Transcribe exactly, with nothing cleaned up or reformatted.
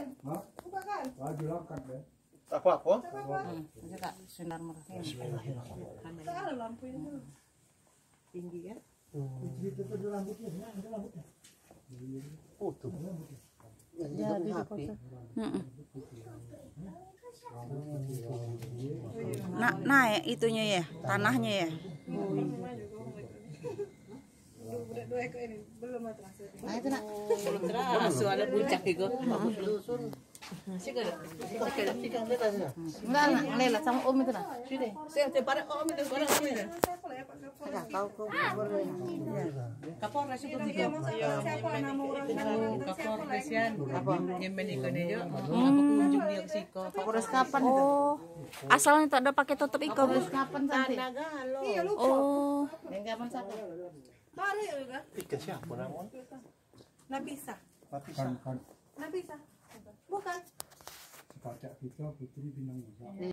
Hah? Buka kan? Lagi langkat deh. Apa apa? Aja Kak, sinar merah. Ada lampu ini dulu. Tinggi kan? Itu tuh rambutnya, ada rambutnya. Putu. Ya, di foto. Nah, naik itunya ya, tanahnya ya. Dua ekor ini belum terasa. Nah, itu nak. Belum terasa ada puncak itu. Enggak, nak Lela sama Om itu nak. Sudah. Saya cepat om itu barang om itu. Enggak tahu kok. Kapolres itu juga. Siapa nama orang? Kapolres yan. Apa? Nyemen ikan aja. Apa kunjung dia ke siko. Kapolres kapan itu? Oh. Asalnya tak ada pakai tutup iko. Kapolres kapan sampai? Iya lupa. Oh. Yang kapan sampai? Baru ya juga. Tiga siapa namanya? Nabisa. Kan kan Nabisa. Bukan. Baca kita Putri Bintang Musa.